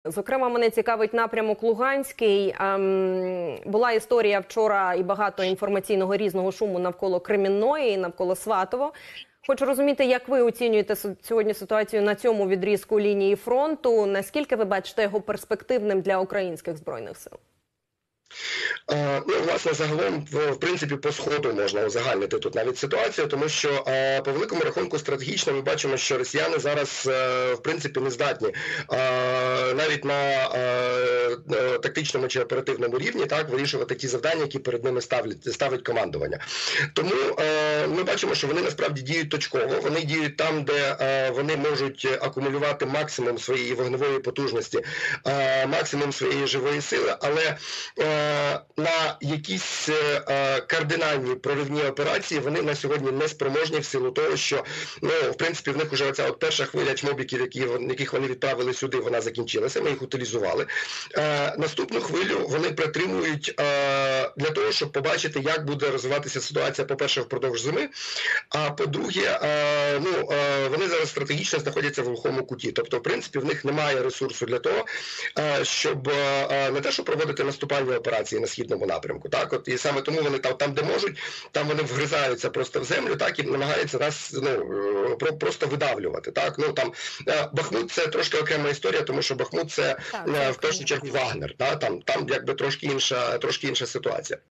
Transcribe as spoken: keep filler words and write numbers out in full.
Зокрема, мене цікавить напрямок Луганський. Ем, була історія вчора і багато інформаційного різного шуму навколо Кремінної і навколо Сватово. Хочу розуміти, як ви оцінюєте сьогодні ситуацію на цьому відрізку лінії фронту? Наскільки ви бачите його перспективним для українських Збройних сил? Ну, власне, загалом, в принципі, по Сходу можна узагальнити тут навіть ситуацію, тому що по великому рахунку стратегічно ми бачимо, що росіяни зараз, в принципі, не здатні навіть на тактичному чи оперативному рівні так вирішувати ті завдання, які перед ними ставлять, ставить командування. Тому ми бачимо, що вони насправді діють точково, вони діють там, де вони можуть акумулювати максимум своєї вогневої потужності, максимум своєї живої сили, але на якісь кардинальні проривні операції вони на сьогодні не спроможні в силу того, що, ну, в принципі, в них вже оця от перша хвиля чмобіків, які, яких вони відправили сюди, вона закінчилася, ми їх утилізували. Наступну хвилю вони притримують для того, щоб побачити, як буде розвиватися ситуація, по-перше, впродовж зими, а по-друге, ну, вони зараз стратегічно знаходяться в глухому куті. Тобто, в принципі, в них немає ресурсу для того, щоб не те, що проводити наступальні операції на східному напрямку, так, от, і саме тому вони там, там де можуть, там вони вгризаються просто в землю, так, і намагаються нас, ну, просто видавлювати, так, ну, там, Бахмут – це трошки окрема історія, тому що Бахмут – це, так, в першу чергу, Вагнер, так, там, там, якби, трошки інша, трошки інша ситуація.